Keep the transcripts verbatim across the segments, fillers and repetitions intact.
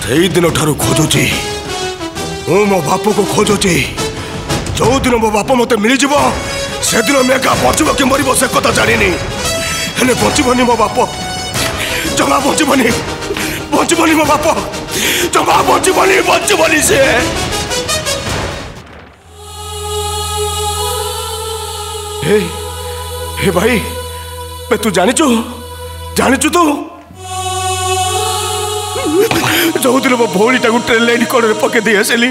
से दिन ठारू खोजुची मु मो बाप को खोजुची जो दिन मो बाप मत मिल जीव से दिन मेघा बचब कि मर से कथा जानी हेले बचबनी मो बाप जमा बचबनी बचबनी मो बाप जमा बचबनी बचबनी से हे हे भाई मैं तू जानी चु जानी चु तू जो दिन मो भौणी टाक ट्रेन लाइन कड़े पके दे आसली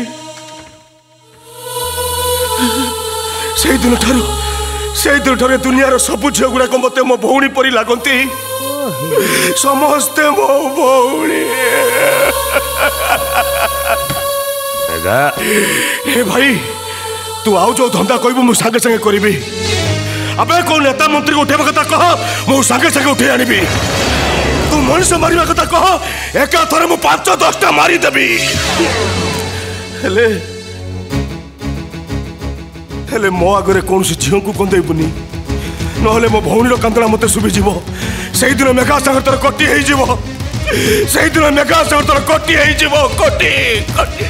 से दिन ठारू से दिन ठारे दुनिया सब झील गुड़ाक मत मो भौणी परी लगती समस्ते मो भौणी हे भाई तू आउ जो धंदा कहबू मु संगे संगे करी अबे कौन नेता मंत्री को उठेबा कथा कह मु संगे संगे उठे आनी तू मनुष्य मारिबा कथा कह एका थरे मु पांच दसटा मारी देबी हेले हेले मो आगरे कौन सी झील को कंदेबुनी नहले मो भौणी कांदड़ा मते सुबिजिवो से दिन मेघा सागर तोर कटी हेई जीवो से दिन मेघा सागर तोर कटी हेई जीवो कटी कटी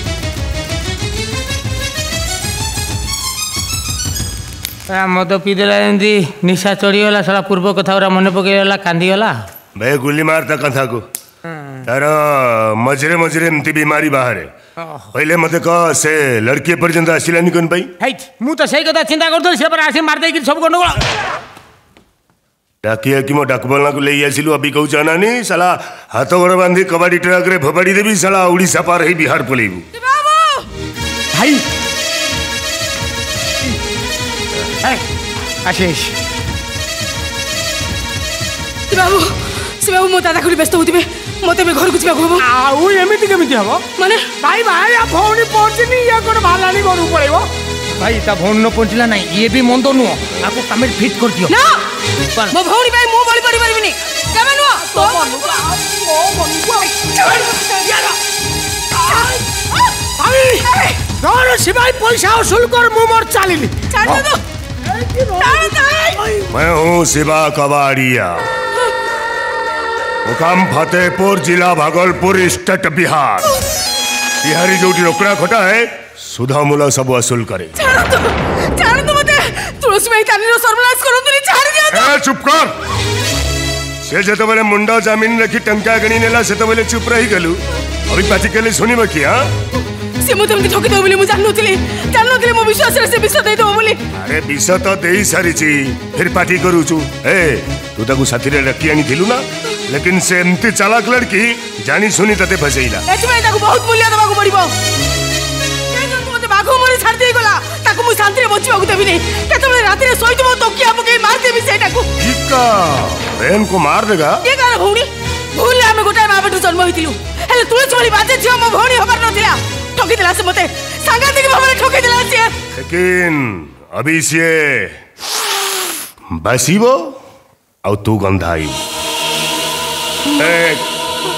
मद पीदेला एमती निशा चढ़ीगला सारा पूर्व कथा मन पकईगला कांदीगला भाई गुली मार ता कथा को तार मझे मझे एमती बीमारी बाहर पहले मत कह से लड़की पर्यंत आसलानी कौन पाई मु तो सही कथा चिंता करथि से पर आसी मार देकी सब गंडगोल डाकिया कि मो डाकबलना को ले आसिलु अभी कहू जानानी साला हाथ गोड़ बांधी कबाड़ी ट्रक रे भबाड़ी देबी साला ओडिशा पार ही बिहार पलेबू भाई आशीष बाबू से बाबू मो दादा खुली व्यस्त होतिबे मते बे घर को जिबा होबो आउ एमिति केमिति हबो माने भाई भाई आ भौणी पहुंचनी या कोन भालानी घर पड़ेबो भाई ता भौणी न पहुंचला नहीं ये भी मन तो नुओ आपको कमेंट फिट कर दियो ना मो भौणी भाई मो बळी पड़ी परबिनी केमे नुओ तो मनुआ ओ मनुआ भाई तोर सिपाही पैसा वसूल कर मु मोर चालिनी छाड़ दो मैं हूँ शिवा कबाड़िया मुकाम फतेहपुर जिला भागलपुर स्टेट बिहार बिहारी जो रोकड़ा खटा है सुधा मूल सब वसूल करे चुप कर से जत बेले मुंड जमीन रखी टंका गणी नेला से बेले चुप रही गलु अभी पाटी के सुनिब कि हाँ से मते हमके ठोकी दो बोली मु जान नथिले जान नथिले मो विश्वास रे से विश्व दे दो बोली अरे विश्व तो देई सारी छी फिर पार्टी करू छु ए तू ताकू साथी रे रखी आनी थिलु ना लेकिन से एमती चालाक लड़की जानी सुनी तते फसेइला एच में ताकू बहुत मूल्य देबा को पड़िबो के जन तू मते बाघो मरे छाड़ दे गला ताकू मु शांति रे बचिबा को देबी नहीं केतबे रात रे सोई तुम तकिया पके मार देबी सेटाकू ठीका बहन को मार देगा के गार भौणी भूल हमें गोटाय मां बेटू जन्म होइतिलु हेले तुले छोड़ी बाजे झियो मो भौणी होबार नथिला ठोकी दिला से मते सांगातिक भाबरे ठोकी दिला से लेकिन अभी से बसीबो औ तू गंधाई एक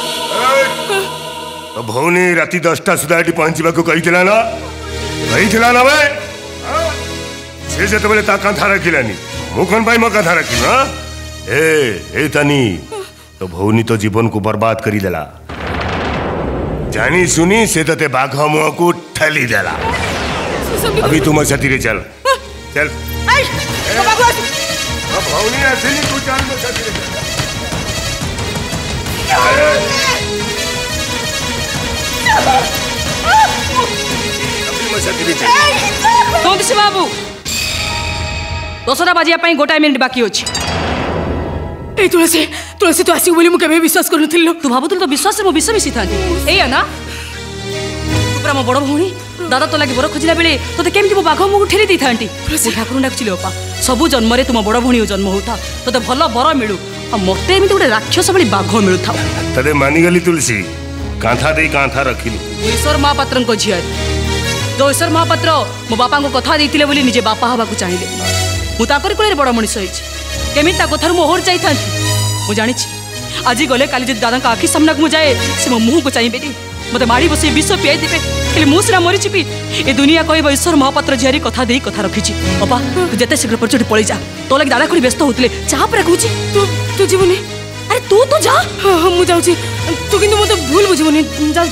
तो भौनी राति दसटा सुधा एटी पहुंचबा को कही थिला ना कही थिला ना बे से जत बेले ता कांथा रखिलानी मुखन भाई म कांथा रखी ना ए ए तनी तो भौनी तो जीवन को बर्बाद करी देला जानी सुनी से तते बाघ मुआ को ठली देला अभी तुम साथी रे चल चल आई तो बाघ अब भौनी असली तू चल मो साथी रे अभी मो साथी रे चल कौन से बाबू दसरा बाजिया पई गोटाय मिनिट बाकी अछि ए तुलसी तुलसी तो आसी बोली मु केबे विश्वास करनु थिल्लो तू भाबुतल तो विश्वास से मो विश्व मिसी थानी एया ना तू पुरा मो बड़ भौणी दादा तो लगे बर खोजिला बेले तोते केमति मो बाघ मुगु ठेली दै थांटी ठाकुर डाकचिले ओपा सबु जन्म रे तुम बड़ भौणी जन्म होता तोते भलो बर मिलु आ मते एमति गोटे राक्षस भली बाघ मिलु था तदे मानी गली तुलसी कांथा दे कांथा रखिलु ईश्वर महापात्रन को झिया जो ईश्वर महापात्र मो बापा को कथा देथिले बोली निजे बापा हबा को चाहिले मु ताकर कोले बड़ मनिष होइछि केमि ता कथार मो होर जाई थांती मु जानि छी आज गले काली जे दादा का आखि सामना को जाए से मो मुंह को चाहिबे नी मते मारी बसे विष पियाई देबे खाली मु सिना मरि छिपी ए दुनिया कहबो ईश्वर महापात्र झियारी कथा देई कथा रखिछि बाबा तू जते शीघ्र परचोटी पळी जा तो लगे दादा खुली व्यस्त होतले चाह पर कहूछि तू तू जीवनी अरे तू तो जा हाँ हाँ मु जाऊँ तू किंतु मत भूल बुझबनी जाऊँ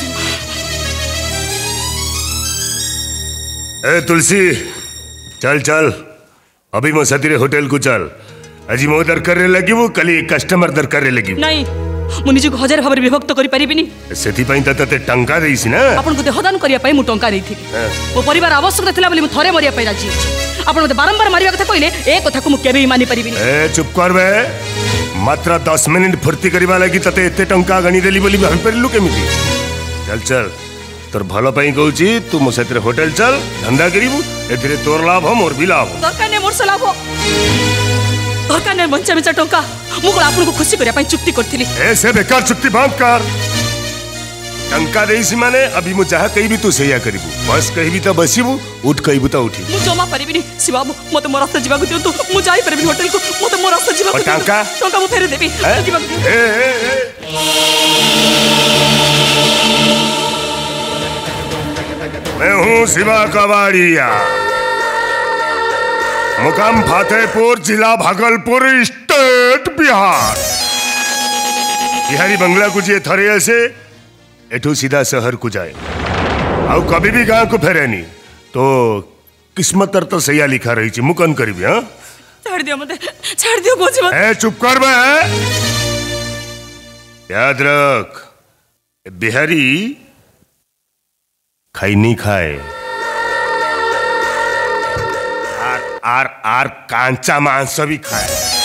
ए तुलसी चल चल अभी मो साथी होटल को चल आज मो दरकार लगी कल कस्टमर दरकार लगी नहीं मु निजक हजार भाव विभक्त कर पारिबिनी सेति पई त तते टंका देइसी ना आपन को देहदान करिया पई मु टंका देइथि मो परिवार आवश्यकता थिला बोली मु थरे मरिया पई राजी अछि आपन मते बारंबार मारिया कथा कइले ए कथा को मु केबे मानि परिबिनी ए चुप कर बे मात्र दस मिनिट फुर्ती करबा लागि तते एते टंका गणी देली बोली भाबी परलु केमिति चल चल तोर भलो पई कहूची तू मो साथी होटल चल धंधा करिबू एथिरे तोर लाभ मोर भी लाभ दरकार ने मोर से लाभ दरकार ने बंचा मिचा टंका मु को आपन को खुशी करिया पई चुक्ति करथिली ऐसे बेकार चुक्ति बंद कर टंका देइसी माने अभी मु जहा कहिबी तू सैया करिबू बस कहिबी त बसिबू उठ कहिबू त उठी मु जमा परिबिनी शिवाबू मते मोर रास्ता जीवा को दियंतु मु जाई परिबिनी होटल को मते मोर रास्ता जीवा को टंका टंका मु फेरे देबी जीवा को ए ए मैं हूँ शिवा कबाड़िया मुकाम फतेहपुर जिला भागलपुर स्टेट बिहार बिहारी बंगला को जी थरे ऐसे एठू सीधा शहर को जाए आउ कभी भी गांव को फेरे नहीं तो किस्मत तर तो सैया लिखा रही थी मुकन करीबी हाँ छाड़ दियो मते छाड़ दियो बोझ मत ए चुप कर बे याद रख बिहारी खाई नहीं खाए आर आर आर कांचा मांस भी खाए